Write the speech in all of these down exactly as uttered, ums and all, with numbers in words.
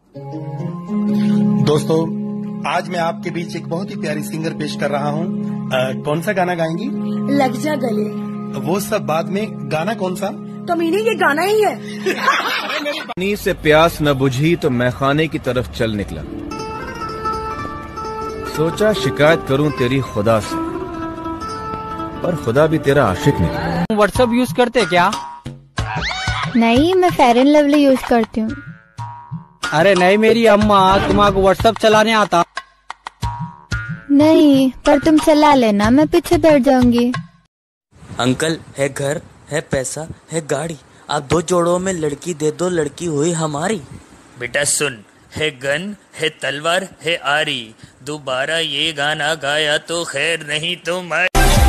दोस्तों, आज मैं आपके बीच एक बहुत ही प्यारी सिंगर पेश कर रहा हूँ। कौन सा गाना गाएंगी? लग जा गले। वो सब बाद में, गाना कौन सा? तो मीनिंग ये गाना ही है। पानी से प्यास न बुझी तो मैं खाने की तरफ चल निकला। सोचा शिकायत करूं तेरी खुदा से, पर खुदा भी तेरा आशिक निकला। व्हाट्सएप यूज करते क्या? नहीं, मैं फेयर एंड लवली यूज करती हूँ। अरे नहीं मेरी अम्मा, तुम्हारा व्हाट्सएप चलाने आता? नहीं, पर तुम चला लेना, मैं पीछे बैठ जाऊंगी। अंकल है घर, है पैसा, है गाड़ी, आप दो जोड़ों में लड़की दे दो, लड़की हुई हमारी। बेटा सुन, है गन, है तलवार, है आरी, दोबारा ये गाना गाया तो खैर नहीं तुम्हारी।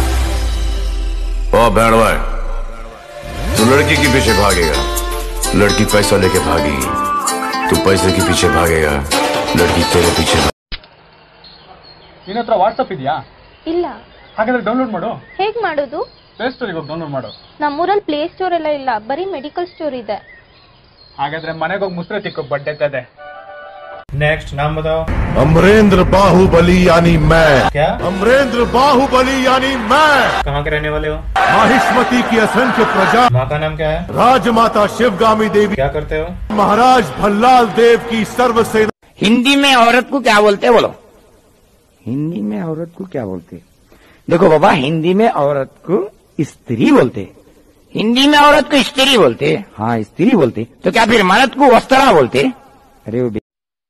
ओ बैंडवा, तू लड़की के पीछे भागेगा, लड़की पैसा लेके भागेगी। तू पैसे के पीछे भागेगा, लड़की तेरे पीछे भागेगी। ನಿನ್ನ ಹತ್ರ ವಾಟ್ಸ್ಆಪ್ ಇದೆಯಾ? ಇಲ್ಲ. ಹಾಗಾದ್ರೆ ಡೌನ್ಲೋಡ್ ಮಾಡು. ಹೇಗ್ ಮಾಡೋದು? ಪ್ಲೇ ಸ್ಟೋರಿಗೆ ಹೋಗಿ ಡೌನ್ಲೋಡ್ ಮಾಡು. ನಮ್ಮೂರಲ್ಲಿ ಪ್ಲೇ ಸ್ಟೋರ್ ಎಲ್ಲ ಇಲ್ಲ, ಬರೀ ಮೆಡಿಕಲ್ ಸ್ಟೋರ್ ಇದೆ. ಹಾಗಾದ್ರೆ ಮನೆಗೆ ಹೋಗಿ ಮುಸ್ರೆ ತಿಕ್ಕೋ, ಬಡ್ಡೆತ್ತದೆ. नेक्स्ट नाम बताओ। अमरेंद्र बाहुबली यानी मैं। क्या? अमरेंद्र बाहुबली यानी मैं। कहाँ के रहने वाले हो? माहिष्मती की असंख्य प्रजा। माँ का नाम क्या है? राजमाता शिवगामी देवी। क्या करते हो? महाराज भल्लाल देव की सर्वसेना। हिंदी में औरत को क्या बोलते हैं बोलो? हिंदी में औरत को क्या बोलते? देखो बाबा, हिंदी में औरत को स्त्री बोलते, हिंदी में औरत को स्त्री बोलते। हाँ स्त्री बोलते, तो क्या फिर मर्द को वस्त्रा बोलते? अरे वो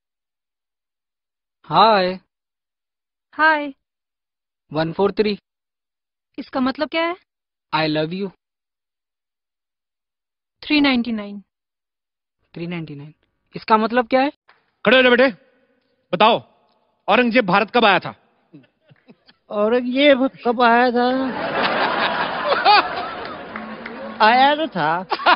हाय हाय। One four three. इसका मतलब क्या है? I love you. Three ninety nine. Three ninety nine इसका मतलब क्या है? खड़े हो बेटे, बताओ औरंगजेब भारत कब आया था? औरंगजेब कब आया था? आया तो था।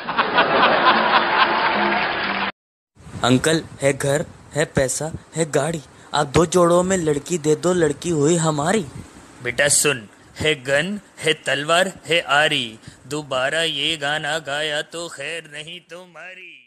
अंकल है घर, है पैसा, है गाड़ी, आप दो जोड़ों में लड़की दे दो, लड़की हुई हमारी। बेटा सुन, है गन, है तलवार, है आरी, दोबारा ये गाना गाया तो खैर नहीं तुम्हारी।